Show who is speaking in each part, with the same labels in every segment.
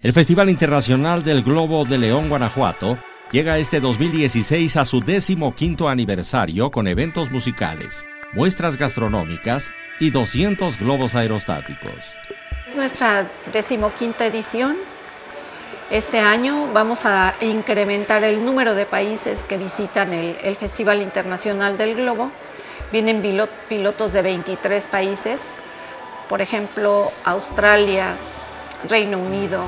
Speaker 1: El Festival Internacional del Globo de León, Guanajuato, llega este 2016 a su 15º aniversario con eventos musicales, muestras gastronómicas y 200 globos aerostáticos.
Speaker 2: Es nuestra 15ª edición. Este año vamos a incrementar el número de países que visitan el Festival Internacional del Globo. Vienen pilotos de 23 países, por ejemplo, Australia, Reino Unido,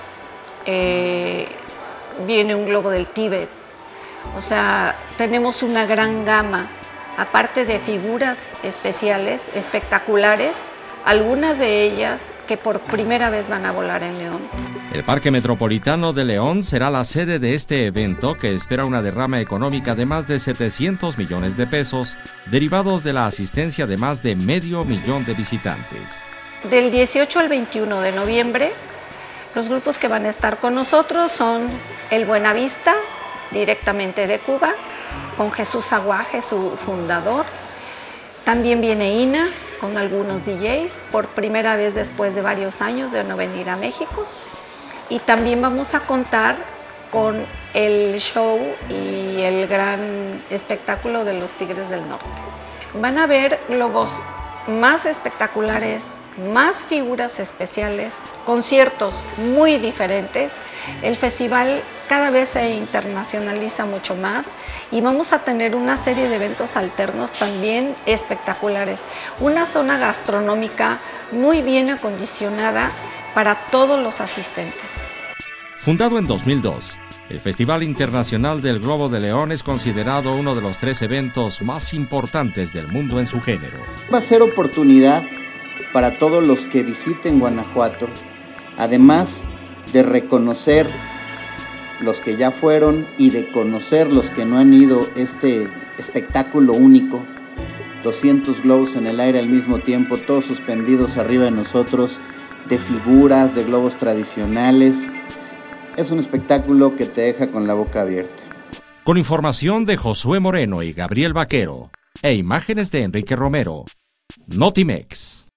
Speaker 2: viene un globo del Tíbet. O sea, tenemos una gran gama, aparte de figuras especiales, espectaculares, algunas de ellas que por primera vez van a volar en León.
Speaker 1: El Parque Metropolitano de León será la sede de este evento que espera una derrama económica de más de 700 millones de pesos, derivados de la asistencia de más de 500,000 de visitantes.
Speaker 2: Del 18 al 21 de noviembre, los grupos que van a estar con nosotros son el Buenavista, directamente de Cuba, con Jesús Aguaje, su fundador. También viene INA, con algunos DJs, por primera vez después de varios años de no venir a México. Y también vamos a contar con el show y el gran espectáculo de los Tigres del Norte. Van a ver globos más espectaculares, más figuras especiales, conciertos muy diferentes. El festival cada vez se internacionaliza mucho más y vamos a tener una serie de eventos alternos también espectaculares. Una zona gastronómica muy bien acondicionada para todos los asistentes.
Speaker 1: Fundado en 2002, el Festival Internacional del Globo de León es considerado uno de los 3 eventos más importantes del mundo en su género.
Speaker 3: Va a ser oportunidad para todos los que visiten Guanajuato, además de reconocer los que ya fueron y de conocer los que no han ido, este espectáculo único, 200 globos en el aire al mismo tiempo, todos suspendidos arriba de nosotros, de figuras, de globos tradicionales. Es un espectáculo que te deja con la boca abierta.
Speaker 1: Con información de Josué Moreno y Gabriel Vaquero e imágenes de Enrique Romero, Notimex.